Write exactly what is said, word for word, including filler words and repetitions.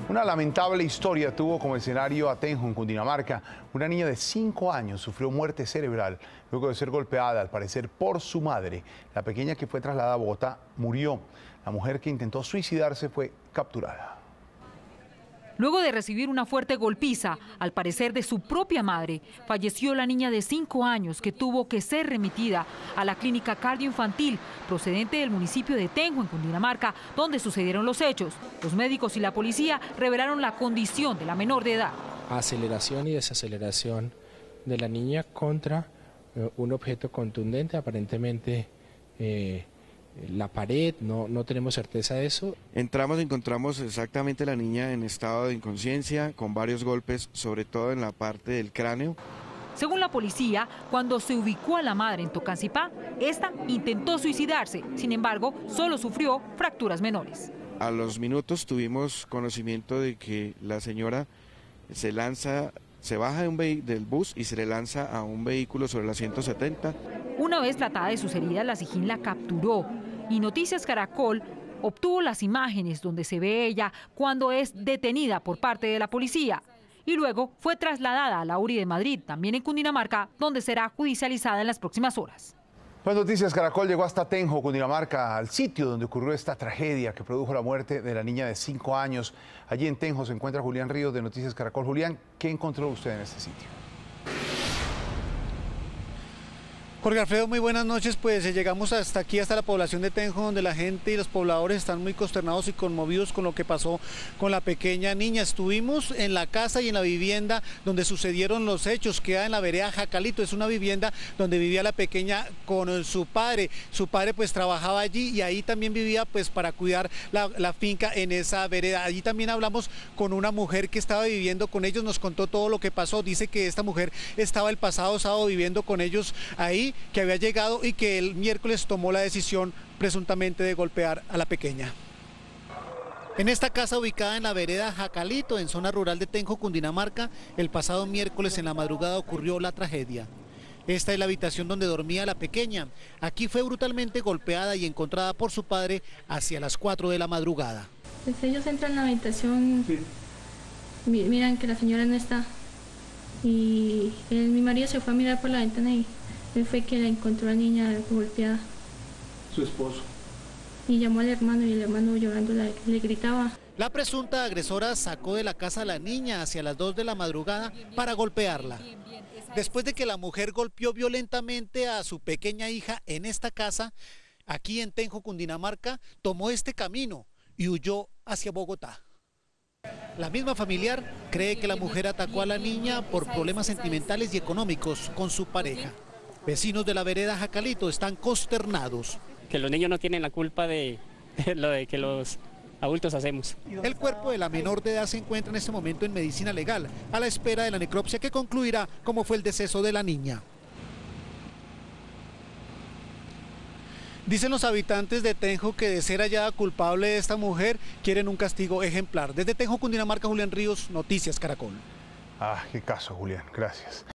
Una lamentable historia tuvo como escenario Atenjo, en Cundinamarca. Una niña de cinco años sufrió muerte cerebral luego de ser golpeada, al parecer, por su madre. La pequeña, que fue trasladada a Bogotá, murió. La mujer que intentó suicidarse fue capturada. Luego de recibir una fuerte golpiza, al parecer de su propia madre, falleció la niña de cinco años que tuvo que ser remitida a la clínica cardioinfantil procedente del municipio de Tenjo, en Cundinamarca, donde sucedieron los hechos. Los médicos y la policía revelaron la condición de la menor de edad. Aceleración y desaceleración de la niña contra eh, un objeto contundente, aparentemente eh, la pared, no, no tenemos certeza de eso. Entramos y encontramos exactamente la niña en estado de inconsciencia, con varios golpes, sobre todo en la parte del cráneo. Según la policía, cuando se ubicó a la madre en Tocancipá, esta intentó suicidarse. Sin embargo, solo sufrió fracturas menores. A los minutos tuvimos conocimiento de que la señora se lanza, se baja de un del bus y se le lanza a un vehículo sobre la ciento setenta. Una vez tratada de sus heridas, la SIJIN la capturó y Noticias Caracol obtuvo las imágenes donde se ve ella cuando es detenida por parte de la policía y luego fue trasladada a la U R I de Madrid, también en Cundinamarca, donde será judicializada en las próximas horas. Pues Noticias Caracol llegó hasta Tenjo, Cundinamarca, al sitio donde ocurrió esta tragedia que produjo la muerte de la niña de cinco años. Allí en Tenjo se encuentra Julián Ríos de Noticias Caracol. Julián, ¿qué encontró usted en este sitio? Jorge Alfredo, muy buenas noches. Pues llegamos hasta aquí, hasta la población de Tenjo, donde la gente y los pobladores están muy consternados y conmovidos con lo que pasó con la pequeña niña. Estuvimos en la casa y en la vivienda donde sucedieron los hechos, queda en la vereda Jacalito. Es una vivienda donde vivía la pequeña con su padre. Su padre pues trabajaba allí y ahí también vivía pues para cuidar la, la finca en esa vereda. Allí también hablamos con una mujer que estaba viviendo con ellos, nos contó todo lo que pasó. Dice que esta mujer estaba el pasado sábado viviendo con ellos ahí, que había llegado y que el miércoles tomó la decisión presuntamente de golpear a la pequeña. En esta casa ubicada en la vereda Jacalito, en zona rural de Tenjo, Cundinamarca, el pasado miércoles en la madrugada ocurrió la tragedia. Esta es la habitación donde dormía la pequeña. Aquí fue brutalmente golpeada y encontrada por su padre hacia las cuatro de la madrugada. Pues ellos entran en la habitación, sí. Miran que la señora no está y el, mi marido se fue a mirar por la ventana y él fue que la encontró a la niña golpeada. Su esposo. Y llamó al hermano y el hermano llorando le, le gritaba. La presunta agresora sacó de la casa a la niña hacia las dos de la madrugada para golpearla. Después de que la mujer golpeó violentamente a su pequeña hija en esta casa, aquí en Tenjo, Cundinamarca, tomó este camino y huyó hacia Bogotá. La misma familiar cree que la mujer atacó a la niña por problemas sentimentales y económicos con su pareja. Vecinos de la vereda Jacalito están consternados. Que los niños no tienen la culpa de, de lo de que los adultos hacemos. El cuerpo de la menor de edad se encuentra en este momento en medicina legal, a la espera de la necropsia que concluirá cómo fue el deceso de la niña. Dicen los habitantes de Tenjo que de ser hallada culpable de esta mujer, quieren un castigo ejemplar. Desde Tenjo, Cundinamarca, Julián Ríos, Noticias Caracol. Ah, qué caso, Julián. Gracias.